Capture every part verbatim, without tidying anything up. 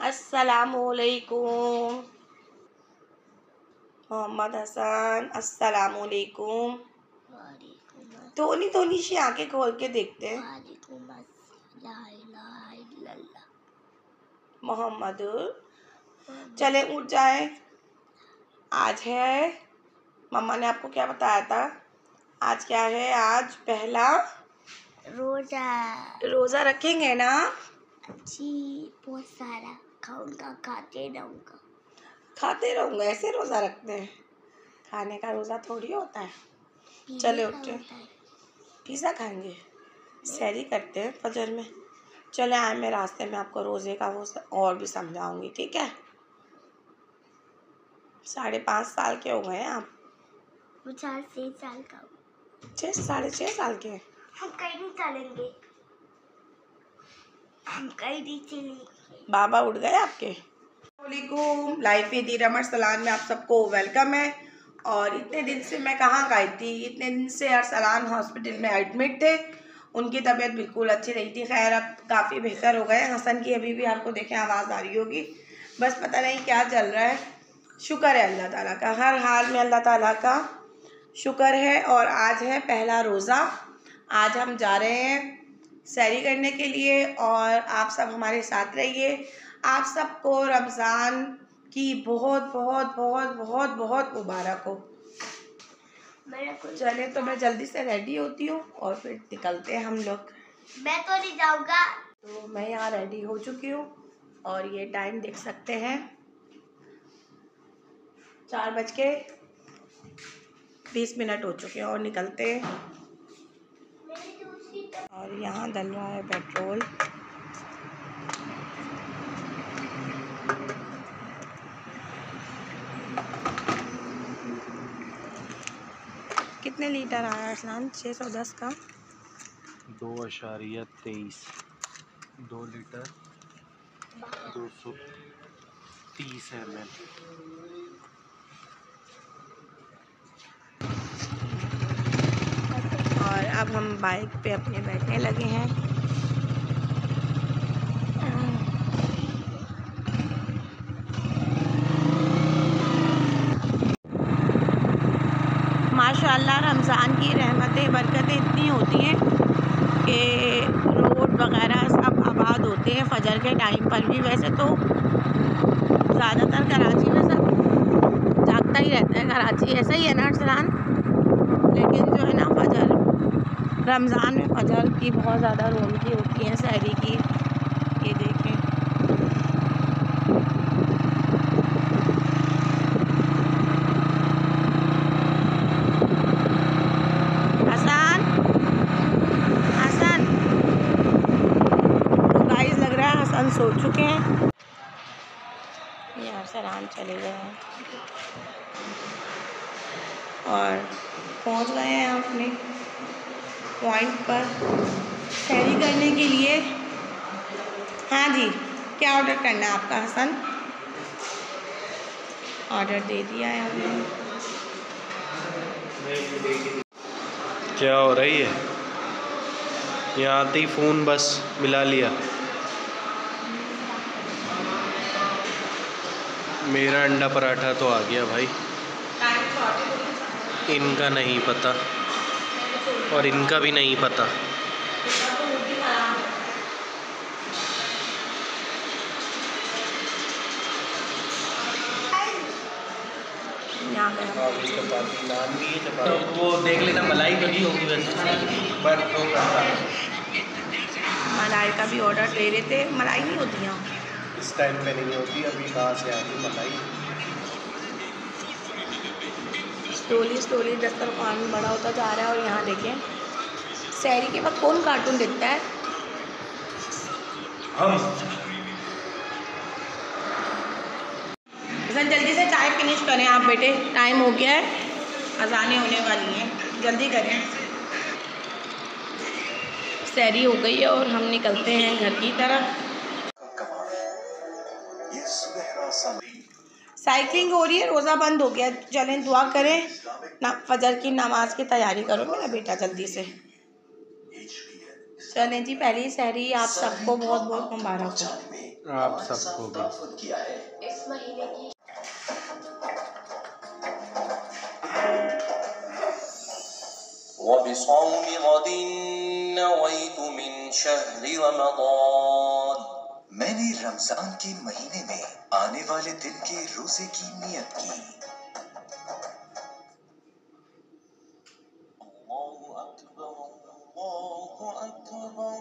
अस्सलामुअलैकुम। मोहम्मद हसन अस्सलामुअलैकुम। धोनी धोनी सी आंखें खोल के देखते हैं। मोहम्मद चले उठ जाए। आज है, मम्मा ने आपको क्या बताया था? आज क्या है? आज पहला रोजा। रोजा रखेंगे ना जी, बहुत सारा खाऊंगा, खाते रहूंगा। खाते रहूंगा, ऐसे रोजा रखते हैं? खाने का रोजा थोड़ी होता है। चले उठे, पिज़्ज़ा खाएंगे, सहरी करते हैं फजर में। चले आए, मैं रास्ते में आपको रोजे का वो और भी समझाऊंगी, ठीक है? साढ़े पाँच साल के हो गए आप? वो चार छः साल का। छः साढ़े छः साल के? हम कहीं नहीं चलेंगे, हम कहीं नहीं चलेंगे। बाबा उठ गए आपके? वालेकुम, लाइफ विद रमन सलान में आप सबको वेलकम है। और इतने दिन से मैं कहाँ गई थी? इतने दिन से अरसलान हॉस्पिटल में एडमिट थे। उनकी तबीयत बिल्कुल अच्छी नहीं थी। खैर अब काफ़ी बेहतर हो गए। हसन की अभी भी आपको देखें आवाज़ आ रही होगी, बस पता नहीं क्या चल रहा है। शुक्र है अल्लाह ताला का, हर हाल में अल्लाह ताला का शुक्र है। और आज है पहला रोज़ा। आज हम जा रहे हैं सहरी करने के लिए और आप सब हमारे साथ रहिए। आप सबको रमज़ान की बहुत बहुत बहुत बहुत बहुत मुबारक हो। चले तो मैं जल्दी से रेडी होती हूँ और फिर निकलते हैं हम लोग। मैं तो नहीं जाऊँगा। तो मैं यहाँ रेडी हो चुकी हूँ और ये टाइम देख सकते हैं, चार बज के बीस मिनट हो चुके हैं और निकलते हैं। और यहाँ डल रहा है पेट्रोल। कितने लीटर आया अरसलान? छः सौ दस का दो अशारिया तेईस, दो लीटर दो सौ तीस एम एल। और अब हम बाइक पे अपने बैठने लगे हैं। माशाअल्लाह रमज़ान की रहमतें बरकतें इतनी होती हैं कि रोड वगैरह सब आबाद होते हैं फजर के टाइम पर भी। वैसे तो ज़्यादातर कराची में सब जागता ही रहता है, कराची ऐसा ही है ना अरसलान? लेकिन जो है ना फजर, रमज़ान में फजर की बहुत ज़्यादा रौनकी होती है, सहरी की। ये देखें, हसन हसन तो गाइस लग रहा है हसन सो चुके हैं। ये अरसलान चले गए हैं और पहुंच गए हैं अपने पॉइंट पर सहरी करने के लिए। हाँ जी, क्या ऑर्डर करना है आपका हसन? ऑर्डर दे दिया है हमने। क्या हो रही है? यहाँ आते ही फ़ोन बस मिला लिया। मेरा अंडा पराठा तो आ गया भाई, इनका नहीं पता और इनका भी नहीं पता। चपाती नान भी है, चपाती वो देख लेना, मलाई तो नहीं होगी वैसे, बट वो करता मलाई का भी ऑर्डर दे रहे थे। मलाई नहीं होती यहाँ इस टाइम पे, नहीं होती। अभी कहाँ से आती मलाई? स्लोली स्लोली दस्तरखान बड़ा होता जा रहा है। और यहाँ देखें, सहरी के वक्त कौन कार्टून देखता है? हम सर जल्दी से चाय फिनिश करें आप बेटे, टाइम हो गया है, अजानें होने वाली हैं, जल्दी करें। सहरी हो गई है और हम निकलते हैं घर की तरफ। साइकिलिंग हो रही है, रोज़ा बंद हो गया। चलें दुआ करें ना, फजर की नमाज की तैयारी करो मेरा बेटा जल्दी से। चलें जी, पहली सहरी आप सबको बहुत बहुत मुबारक हो। आप सबको भी। इस महीने की وبصوم غد نويت من شهر रमज़ान, मैंने रमजान के महीने में आने वाले दिन के रोजे की नियत की। अल्लाहु अकबर, अल्लाहु अकबर।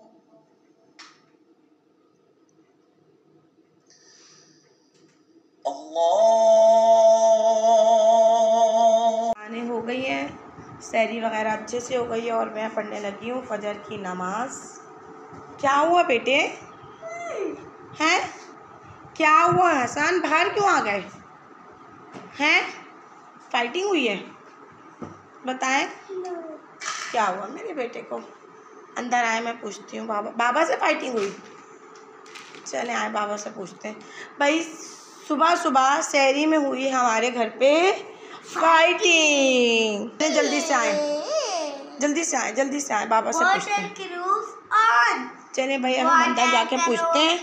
अल्लाह आने हो गई है, सहरी वगैरह अच्छे से हो गई है और मैं पढ़ने लगी हूँ फजर की नमाज। क्या हुआ बेटे? हैं? क्या हुआ हसन? बाहर क्यों आ गए हैं? फाइटिंग हुई है? बताएं क्या हुआ मेरे बेटे को? अंदर आए, मैं पूछती हूँ। बाबा बाबा से फाइटिंग हुई? चले आए बाबा से पूछते हैं। भाई सुबह सुबह सहरी में हुई हमारे घर पे फाइटिंग। जल्दी से आए, जल्दी से आए, जल्दी से आए, बाबा से पूछते हैं। चले भाई हम अंदर जाके पूछते हैं।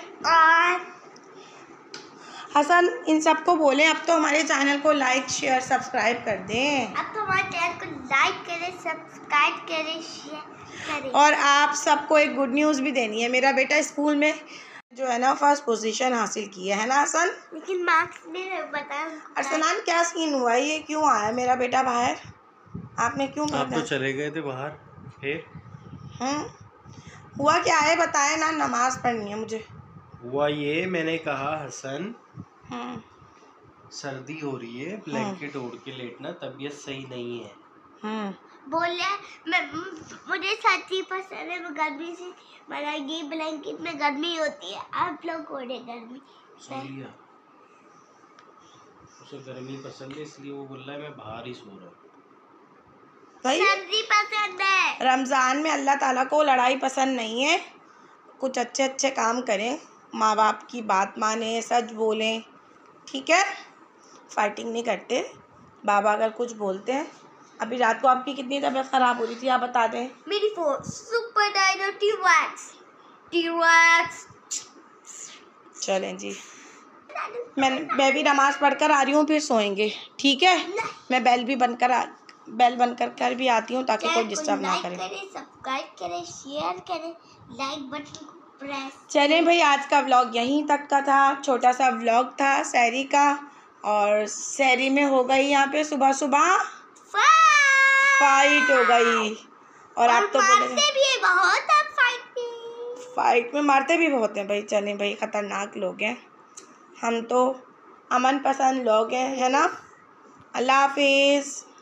हसन इन सबको बोले अब तो हमारे चैनल को लाइक शेयर सब्सक्राइब कर दें। अब तो हमारे चैनल को लाइक करें, सब्सक्राइब करें, शेयर करें। और आप सबको एक गुड न्यूज़ भी देनी है। मेरा बेटा स्कूल में जो है ना फर्स्ट पोजीशन हासिल की है, है ना हसन? लेकिन मार्क्स भी बताया। अरसलान क्या सीन हुआ? ये क्यों आया मेरा बेटा बाहर? आपने क्यों आप तो चले गए थे बाहर फिर? हम्म हुआ क्या है बताए ना, नमाज पढ़नी है मुझे। हुआ ये, मैंने कहा हसन हम्म सर्दी हो रही है, ब्लैंकेट ओढ़ के लेटना, तबीयत सही नहीं है। हम्म बोले मैं मुझे सर्दी पसंद है, मैं गर्मी से बनाएगी ब्लैंकेट में गर्मी होती है, आप लोग ओढ़े गर्मी। सुन लिया, उसे गर्मी पसंद है इसलिए वो बोल रहा है मैं बाहर ही सो रहा हूँ। भाई सर्दी पसंद है। रमज़ान में अल्लाह ताला को लड़ाई पसंद नहीं है। कुछ अच्छे अच्छे काम करें, माँ बाप की बात माने, सच बोलें, ठीक है? फाइटिंग नहीं करते। बाबा अगर कुछ बोलते हैं। अभी रात को आपकी कितनी तबीयत ख़राब हो रही थी आप बता दें? मेरी फोन सुपर डायनो टी-वैक्स टी-वैक्स। चलें जी, मैं मैं भी नमाज़ पढ़कर आ रही हूँ, फिर सोएंगे, ठीक है? मैं बेल भी बंद कर आ बेल बंद कर कर भी आती हूँ ताकि कोई डिस्टर्ब ना करे। सब्सक्राइब करें, शेयर करें, लाइक बटन को प्रेस। चलें भाई, आज का व्लॉग यहीं तक का था। छोटा सा व्लॉग था सहरी का, और सहरी में हो गई यहाँ पे सुबह सुबह फाइट हो गई। और, और आप तो बोले भी है बहुत, आप फाइट में फाइट में मारते भी बहुत हैं भाई। चलें भाई, ख़तरनाक लोग हैं, हम तो अमन पसंद लोग हैं, है ना? अल्लाह हाफिज़।